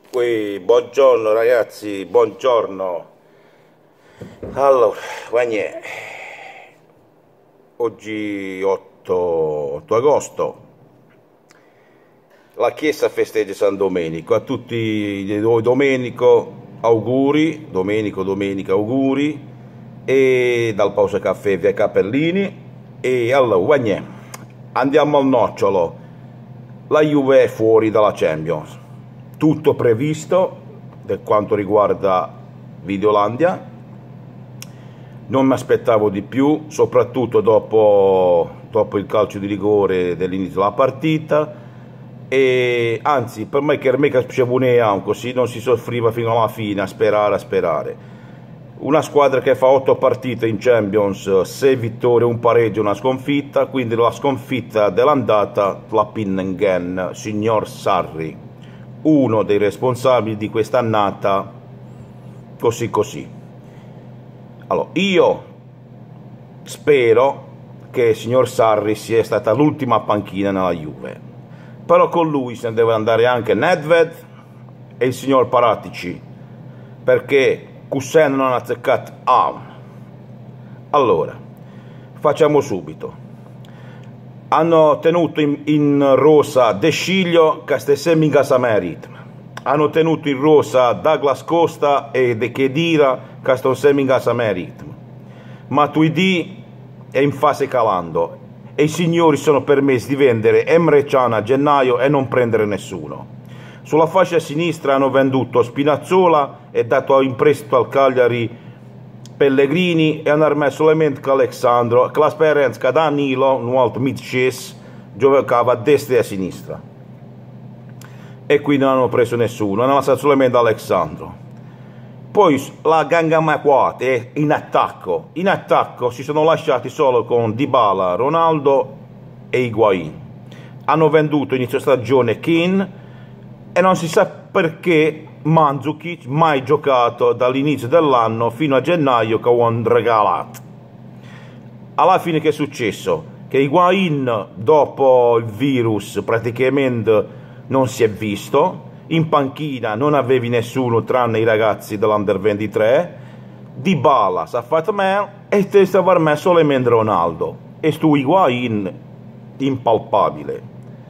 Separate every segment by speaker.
Speaker 1: Buongiorno ragazzi, buongiorno. Allora, guagnè, oggi 8 agosto, la chiesa festeggia San Domenico. A tutti i Domenico auguri, domenica auguri, e dal Pausa Caffè via Capellini. E allora, guagnè, andiamo al nocciolo. La Juve è fuori dalla Champions, tutto previsto per quanto riguarda Videolandia. Non mi aspettavo di più, soprattutto dopo il calcio di rigore dell'inizio della partita, e anzi per me che piaceva così non si soffriva fino alla fine a sperare. Una squadra che fa 8 partite in Champions, 6 vittorie, un pareggio, una sconfitta, quindi la sconfitta dell'andata la Pinnengen, signor Sarri, uno dei responsabili di quest'annata così. Allora, io spero che il signor Sarri sia stata l'ultima panchina nella Juve, però con lui se ne deve andare anche Nedved e il signor Paratici, perché Kusen non ha azzeccato. Allora, facciamo subito. Hanno tenuto in rosa De Sciglio, che stesse mica Samerit. Hanno tenuto in rosa Douglas Costa e De Khedira, che stesse mica Samerit. Matuidi è in fase calando e i signori sono permessi di vendere Emre Can a gennaio e non prendere nessuno. Sulla fascia sinistra hanno venduto Spinazzola e dato in prestito al Cagliari Pellegrini e hanno armesso solamente Alexandro, che la speranza che Danilo, un altro mid-sces, giocava a destra e a sinistra. E quindi non hanno preso nessuno, hanno lasciato solamente Alexandro. Poi la Gangamaquat è in attacco. In attacco si sono lasciati solo con Dybala, Ronaldo e Higuain. Hanno venduto inizio stagione Keane e non si sa perché Mandzukic, mai giocato dall'inizio dell'anno fino a gennaio, che hanno regalato. Alla fine che è successo? Che Higuain dopo il virus praticamente non si è visto, in panchina non avevi nessuno tranne i ragazzi dell'Under 23, Dybala si è fatto male e te stava messo solamente Ronaldo e stu Higuain impalpabile.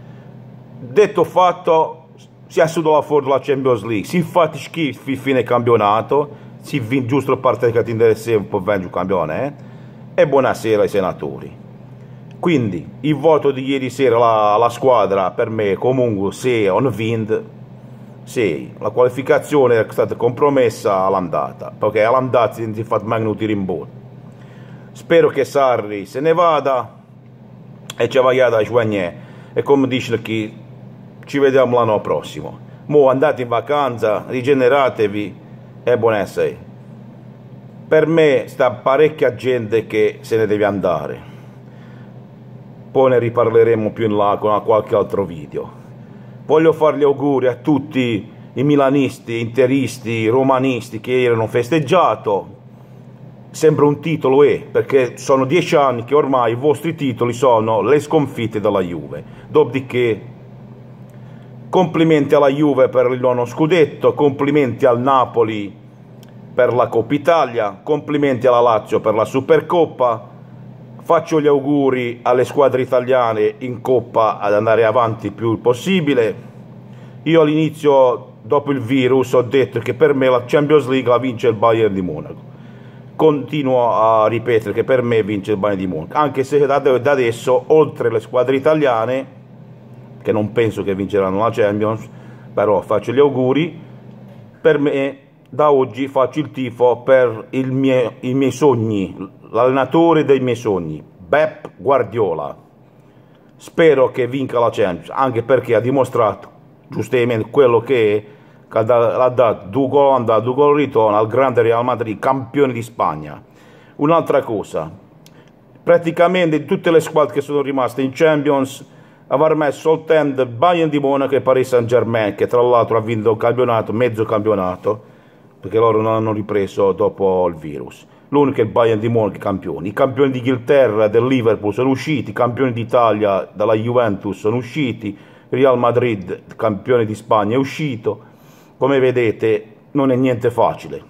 Speaker 1: Detto fatto, si è assunto fuori dalla Champions League, si fa schifo fine campionato, si vince giusto la parte che ti interessa un po' vincere il campione, e buonasera ai senatori. Quindi il voto di ieri sera alla squadra per me comunque se on vinto, 6. La qualificazione è stata compromessa all'andata, perché all'andata si è fatto magnuti rimborso. Spero che Sarri se ne vada e ci vada a Joagnè, e come dice chi, ci vediamo l'anno prossimo. Mo andate in vacanza, rigeneratevi e buonasera. Per me sta parecchia gente che se ne deve andare. Poi ne riparleremo più in là con qualche altro video. Voglio fare gli auguri a tutti i milanisti, interisti, romanisti che erano festeggiato. Sembra un titolo, perché sono 10 anni che ormai i vostri titoli sono le sconfitte della Juve. Dopodiché complimenti alla Juve per il nono scudetto, complimenti al Napoli per la Coppa Italia, complimenti alla Lazio per la Supercoppa. Faccio gli auguri alle squadre italiane in Coppa ad andare avanti il più possibile. Io all'inizio, dopo il virus, ho detto che per me la Champions League la vince il Bayern di Monaco. Continuo a ripetere che per me vince il Bayern di Monaco, anche se da adesso, oltre le squadre italiane, che non penso che vinceranno la Champions, però faccio gli auguri. Per me da oggi faccio il tifo per i miei sogni, l'allenatore dei miei sogni, Pep Guardiola. Spero che vinca la Champions, anche perché ha dimostrato giustamente quello che è, che ha dato 2 gol andata, 2 gol ritorno al grande Real Madrid, campione di Spagna. Un'altra cosa, praticamente tutte le squadre che sono rimaste in Champions aver messo soltanto Bayern di Monaco e Paris Saint-Germain, che tra l'altro ha vinto un campionato, mezzo campionato, perché loro non hanno ripreso dopo il virus. L'unico è il Bayern di Monaco campioni. I campioni d'Inghilterra del Liverpool sono usciti, i campioni d'Italia dalla Juventus sono usciti, Real Madrid, campione di Spagna, è uscito, come vedete non è niente facile.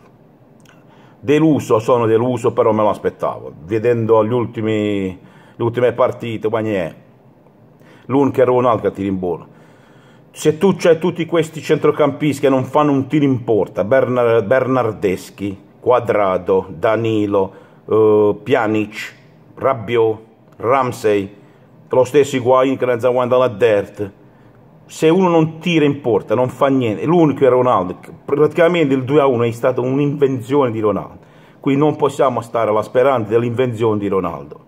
Speaker 1: Sono deluso, però me lo aspettavo, vedendo le ultime partite, l'unico Ronaldo che tira in buono. Se tu c'hai tutti questi centrocampisti che non fanno un tiro in porta, Bernardeschi, Quadrado, Danilo, Pjanic, Rabiot, Ramsey, lo stesso Higuain che ne ha dalla dirt. Se uno non tira in porta, non fa niente, l'unico è Ronaldo. Praticamente il 2-1 è stata un'invenzione di Ronaldo. Quindi non possiamo stare alla speranza dell'invenzione di Ronaldo.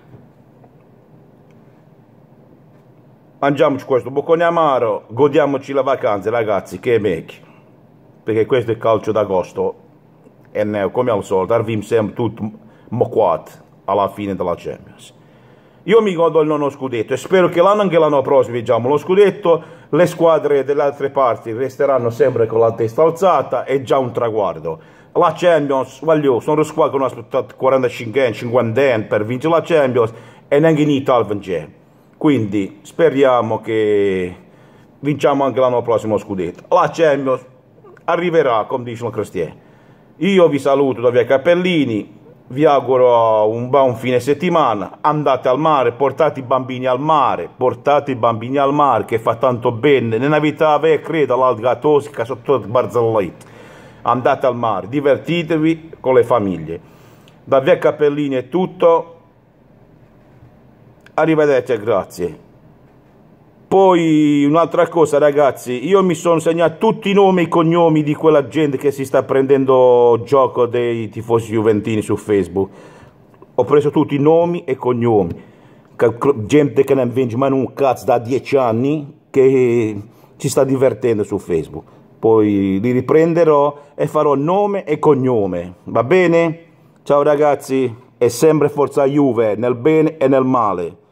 Speaker 1: Mangiamoci questo boccone amaro, godiamoci la vacanza, ragazzi, che è meglio. Perché questo è il calcio d'agosto e come al solito arriviamo sempre tutti moquati alla fine della Champions. Io mi godo il nono scudetto e spero che anche l'anno prossimo vinciamo lo scudetto. Le squadre delle altre parti resteranno sempre con la testa alzata, è già un traguardo. La Champions, sono squadre che hanno aspettato 45 anni, 50 anni per vincere la Champions e neanche in Italia vince. Quindi speriamo che vinciamo anche l'anno prossimo lo scudetto. La Champions arriverà, come dicono i cristiani. Io vi saluto da via Cappellini. Vi auguro un buon fine settimana, andate al mare, portate i bambini al mare, che fa tanto bene, nella vita credo l'alga tosca sotto barzellette. Andate al mare, divertitevi con le famiglie. Da via Cappellini è tutto, arrivederci e grazie. Poi un'altra cosa ragazzi, io mi sono segnato tutti i nomi e i cognomi di quella gente che si sta prendendo gioco dei tifosi juventini su Facebook. Ho preso tutti i nomi e cognomi, gente che non vende mai un cazzo da 10 anni che ci sta divertendo su Facebook. Poi li riprenderò e farò nome e cognome, va bene? Ciao ragazzi, e sempre forza Juve nel bene e nel male.